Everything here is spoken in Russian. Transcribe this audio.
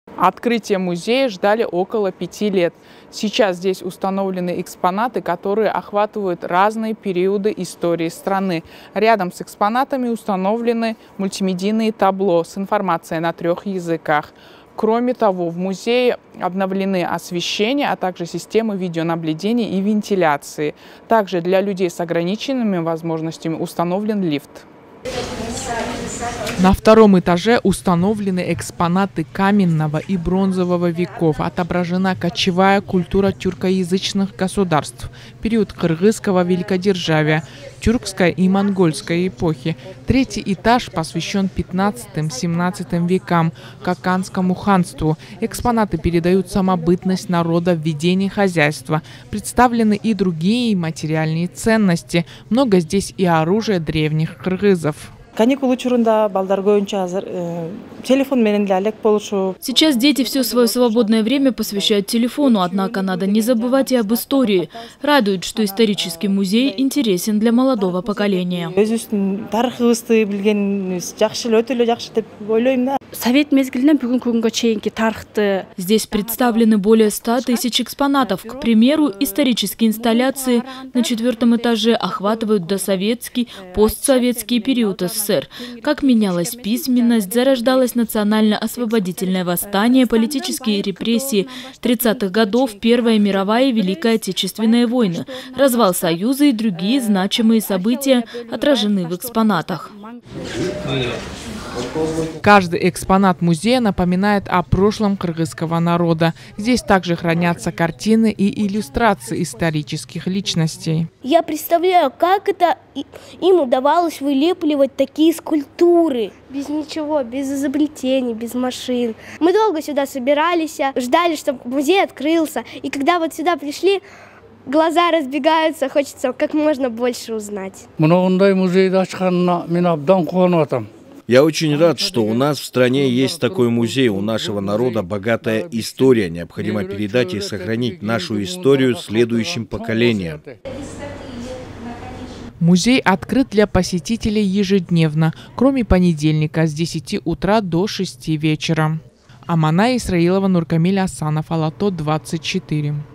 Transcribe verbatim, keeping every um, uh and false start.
Открытие музея ждали около пяти лет. Сейчас здесь установлены экспонаты, которые охватывают разные периоды истории страны. Рядом с экспонатами установлены мультимедийные табло с информацией на трех языках. Кроме того, в музее обновлены освещение, а также системы видеонаблюдения и вентиляции. Также для людей с ограниченными возможностями установлен лифт. На втором этаже установлены экспонаты каменного и бронзового веков. Отображена кочевая культура тюркоязычных государств, период кыргызского великодержавия, тюркской и монгольской эпохи. Третий этаж посвящен пятнадцатому-семнадцатому векам, Каканскому ханству. Экспонаты передают самобытность народа в ведении хозяйства. Представлены и другие материальные ценности. Много здесь и оружия древних кыргызов. Сейчас дети все свое свободное время посвящают телефону, однако надо не забывать и об истории. Радует, что исторический музей интересен для молодого поколения. Здесь представлены более ста тысяч экспонатов. К примеру, исторические инсталляции на четвертом этаже охватывают досоветский, постсоветский период СССР. Как менялась письменность, зарождалось национально-освободительное восстание, политические репрессии тридцатых годов, Первая мировая и Великая Отечественная войны, развал Союза и другие значимые события отражены в экспонатах. Каждый экспонат музея напоминает о прошлом кыргызского народа. Здесь также хранятся картины и иллюстрации исторических личностей. Я представляю, как это им удавалось вылепливать такие скульптуры. Без ничего, без изобретений, без машин. Мы долго сюда собирались, ждали, чтобы музей открылся. И когда вот сюда пришли, глаза разбегаются, хочется как можно больше узнать. Я очень рад, что у нас в стране есть такой музей. У нашего народа богатая история. Необходимо передать и сохранить нашу историю следующим поколениям. Музей открыт для посетителей ежедневно, кроме понедельника с десяти утра до шести вечера. Амана Исраилова, Нуркамиль Асанов, Алато двадцать четыре.